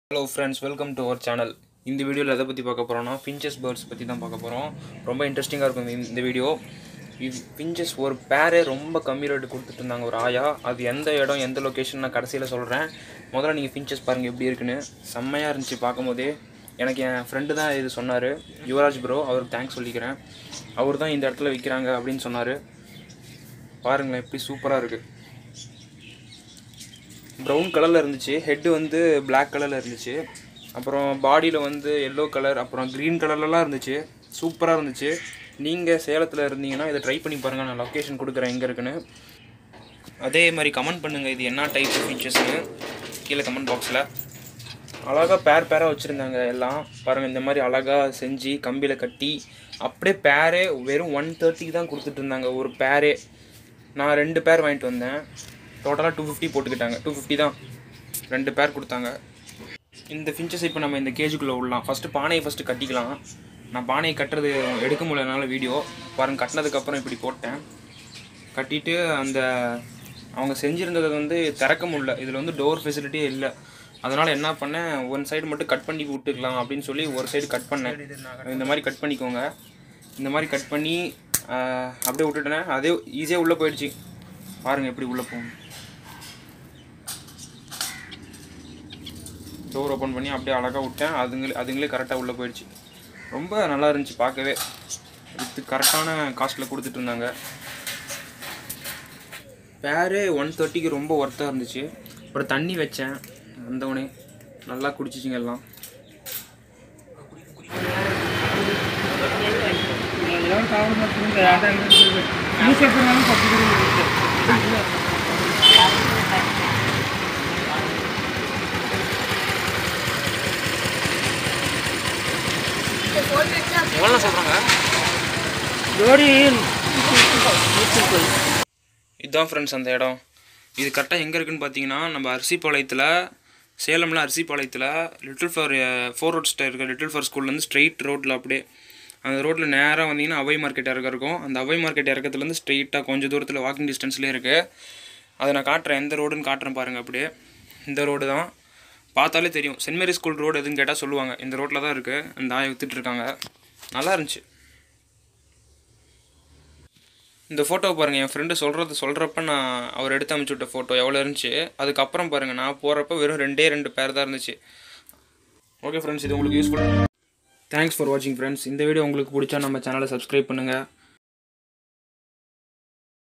Hello friends, welcome to our channel. இந்த வீடியோல எதை பத்தி பார்க்க போறோம்னா finches birds பத்தி தான் பார்க்க போறோம். ரொம்ப இன்ட்ரஸ்டிங்கா இருக்கும் இந்த வீடியோ. finches ஒரு பேரே ரொம்ப கம்மி ரேட் கொடுத்துட்டு இருந்தாங்க ஒரு ஆயா. அது எந்த இடம் எந்த லொகேஷன் நான் கடைசில சொல்றேன். முதல்ல நீங்க finches பாருங்க எப்படி இருக்குன்னு. செம்மையா இருந்துச்சு பாக்கும்போதே. எனக்கு என் friend தான் இது சொன்னாரு. யுவராஜ் bro, அவருக்கு தேங்க்ஸ் சொல்லிக்கிறேன். அவர் தான் இந்த இடத்துல விக்கிறாங்க அப்படினு சொன்னாரு. பாருங்க எப்படி சூப்பரா இருக்கு. brown கலர்ல இருந்துச்சு, ஹெட் வந்து black கலர்ல இருந்துச்சு. அப்புறம் பாடியில வந்து yellow கலர், அப்புறம் green கலர்லலாம் இருந்துச்சு. சூப்பரா இருந்துச்சு. நீங்க சேலத்துல இருந்தீங்கன்னா இத ட்ரை பண்ணி பாருங்க. நான் லொகேஷன் கொடுக்கிறேன் எங்க இருக்குன்னு. அதே மாதிரி கமெண்ட் பண்ணுங்க இது என்ன டைப் ஃபீச்சர்ஸ்னு கீழ கமெண்ட் பாக்ஸ்ல. அழகா பேரா வச்சிருந்தாங்க எல்லாம். பாருங்க இந்த மாதிரி அழகா செஞ்சு கம்பியில கட்டி அப்படியே பேரே வெறும் 130 தான் கொடுத்துட்டு இருந்தாங்க ஒரு பேரே. நான் ரெண்டு பேர் வாங்கிட்டு வந்தேன். டோட்டலாக 250 போட்டுக்கிட்டாங்க. 250 தான் ரெண்டு பேர் கொடுத்தாங்க. இந்த ஃபின்ச்சஸ் இப்போ நம்ம இந்த கேஜுக்குள்ளே விடலாம். ஃபஸ்ட்டு பானையை ஃபஸ்ட்டு கட்டிக்கலாம். நான் பானையை கட்டுறது எடுக்க முடியலனால வீடியோ பாருங்கள். கட்டினதுக்கப்புறம் இப்படி போட்டேன். கட்டிட்டு அந்த அவங்க செஞ்சுருந்ததை வந்து திறக்க முடியல. இதில் வந்து டோர் ஃபெசிலிட்டியே இல்லை. அதனால் என்ன பண்ணேன், ஒன் சைடு மட்டும் கட் பண்ணி விட்டுக்கலாம் அப்படின்னு சொல்லி ஒரு சைடு கட் பண்ணேன். இந்த மாதிரி கட் பண்ணிக்கோங்க. இந்த மாதிரி கட் பண்ணி அப்படியே விட்டுட்டேன். அதே ஈஸியாக உள்ளே போயிடுச்சு. பாருங்கள் எப்படி உள்ளே போகும். டோர் ஓப்பன் பண்ணி அப்படியே அழகாக விட்டேன். அதுங்களே கரெக்டாக உள்ளே போயிடுச்சு. ரொம்ப நல்லா இருந்துச்சு பார்க்கவே. இது கரெக்டான காஸ்ட்டில் கொடுத்துட்டு இருந்தாங்க. பேரே 130க்கு ரொம்ப ஒர்த்தாக இருந்துச்சு. அப்புறம் தண்ணி வச்சேன். வந்தவனே நல்லா குடிச்சிச்சிங்க எல்லாம். எவ்வளோ சொல்கிறாங்க? இதுதான் ஃப்ரெண்ட்ஸ் அந்த இடம். இது கரெக்டாக எங்கே இருக்குன்னு பார்த்தீங்கன்னா, நம்ம அரிசிபாளையத்தில், சேலமில் அரிசிபாளையத்தில் லிட்டில் ஃப்ளவர் 4 ரோட் ஸ்டே இருக்குது. லிட்டில் ஃப்ளவர் ஸ்கூல்லேருந்து ஸ்ட்ரெயிட் ரோட்டில் அப்படியே அந்த ரோட்டில் நேராக வந்தீங்கன்னா அவை மார்க்கெட் இறக்கம் இருக்கும். அந்த அவை மார்க்கெட் இறக்கத்துலேருந்து ஸ்ட்ரெயிட்டாக கொஞ்சம் தூரத்தில் வாக்கிங் டிஸ்டன்ஸ்லேயே இருக்குது. அதை நான் காட்டுறேன், எந்த ரோடுன்னு காட்டுறேன் பாருங்கள். அப்படியே இந்த ரோடு தான், பார்த்தாலே தெரியும். சென்ட் மேரி ஸ்கூல் ரோடு எதுன்னு கேட்டால் சொல்லுவாங்க. இந்த ரோட்டில் தான் இருக்குது. அந்த ஆயை விற்றுட்ருக்காங்க. நல்லா இருந்துச்சு. இந்த ஃபோட்டோவை பாருங்கள். என் ஃப்ரெண்டு சொல்கிறப்ப நான் அவர் எடுத்து அமைச்சு விட்ட ஃபோட்டோ எவ்வளோ இருந்துச்சு. அதுக்கப்புறம் பாருங்கள், நான் போகிறப்ப வெறும் 2 பேர் தான் இருந்துச்சு. ஓகே ஃப்ரெண்ட்ஸ், இது உங்களுக்கு யூஸ்ஃபுல். தேங்க்ஸ் ஃபார் வாட்சிங் ஃப்ரெண்ட்ஸ். இந்த வீடியோ உங்களுக்கு பிடிச்சா நம்ம சேனலை சப்ஸ்கிரைப் பண்ணுங்கள்.